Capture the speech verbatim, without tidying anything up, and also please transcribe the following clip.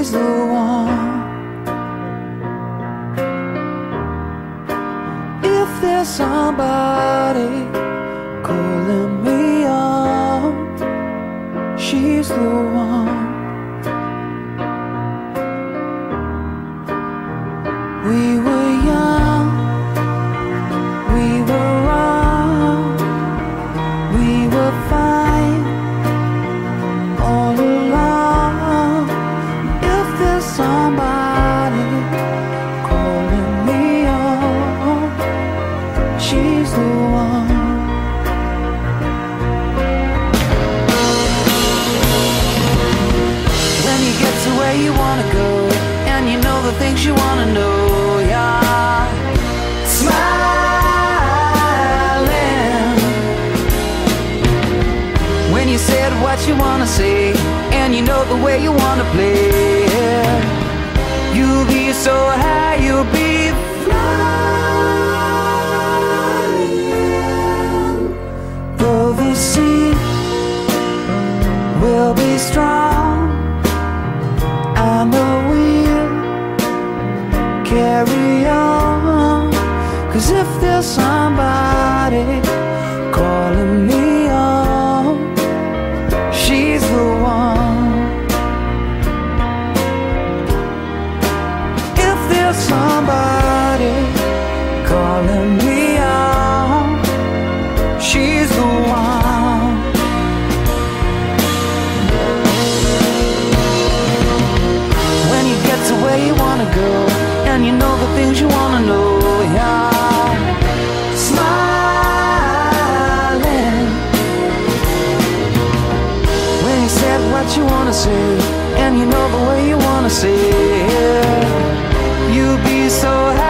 she's the one. If there's somebody calling me on, she's the one. We were young, we were wrong, we were fine all along. If there's somebody calling me on, she's the one. When you get to where you wanna go, and you know the things you wanna know, yeah, smiling. When you said what you wanna say, and you know the way you wanna play, you'll be so high, you'll be flying. Though the sea will be strong, I know we'll carry on. 'Cause if there's somebody calling me on, she's the one. If there's somebody calling me on, she's the one. When you get to where you wanna go, and you know the things you wanna know, yeah, smiling. When you said what you wanna say, and you know the way you wanna say it, you'll be so happy.